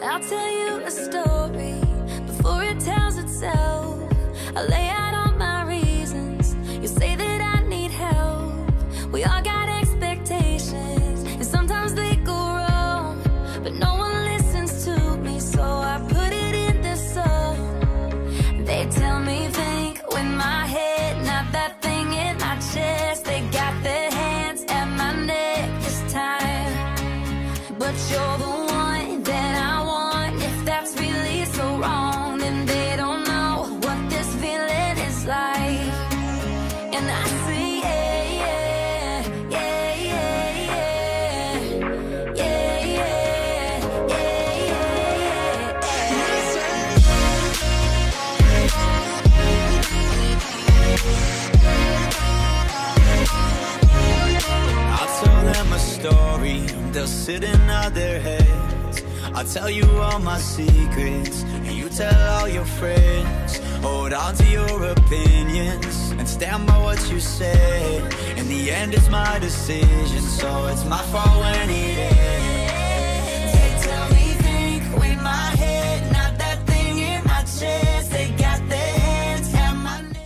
I'll tell you a story before it tells itself. I lay out all my reasons. You say that I need help. We all got expectations, and sometimes they go wrong, but no one listens to me, so I put it in this song. They tell me think with my head, not that thing in my chest. They got their hands at my neck this time, but you're the one that I want. If that's really so wrong, then they don't know what this feeling is like. And I say yeah, yeah, yeah, yeah, yeah, yeah, yeah, yeah. I'll tell them a story, they'll sit and nod their heads. I'll tell you all my secrets, and you tell all your friends. Hold on to your opinions, and stand by what you said. In the end it's my decision, so it's my fault when it ends. They tell me think with my head, not that thing in my chest. They got their hands at my neck.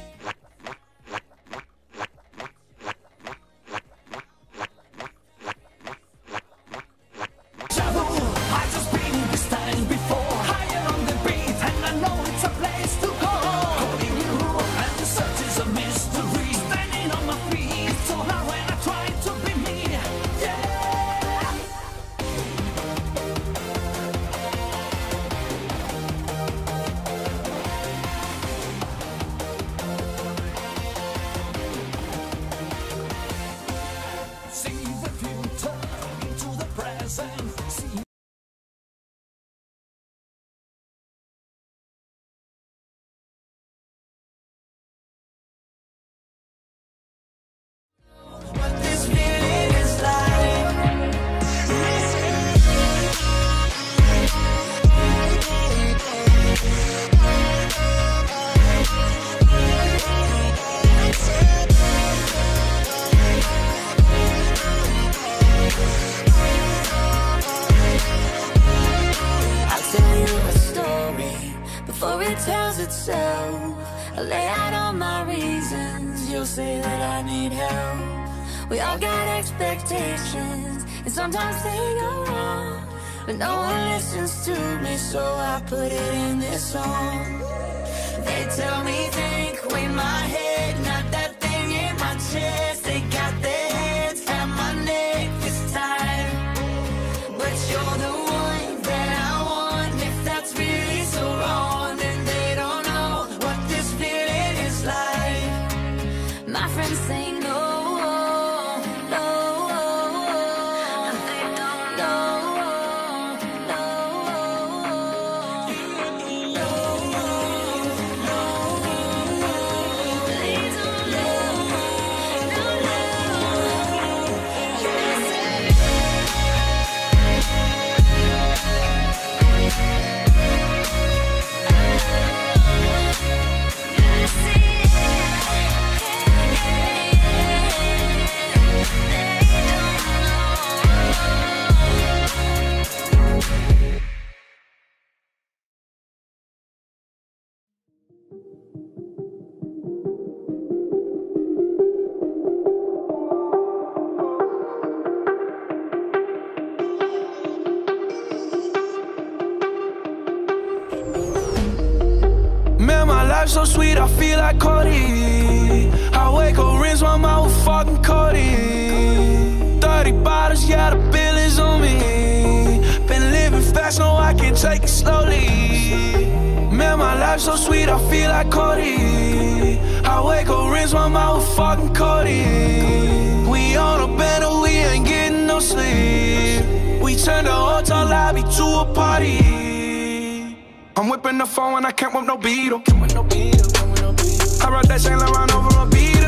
Before it tells itself, I lay out all my reasons. You'll say that I need help. We all got expectations, and sometimes they go wrong, but no one listens to me, so I put it in this song. They tell me think with my head, not that thing in my chest. They got their hands at my neck this time, but you're the one that I want. If that's really so wrong, my friends say no, no, and they don't know, no, they don't Man, my life's so sweet, I feel like Cody. I wake up, rinse my mouth with fucking Cody. 30 bottles, yeah, the bill is on me. Been living fast, no, I can take it slowly. Man, my life's so sweet, I feel like Cody. I wake up, rinse my mouth with fucking Cody. We on a banner, we ain't getting no sleep. We turned the hotel lobby to a party. I'm whipping the phone and I can't whip no Beetle. I rode that Saint Laurent over a beat.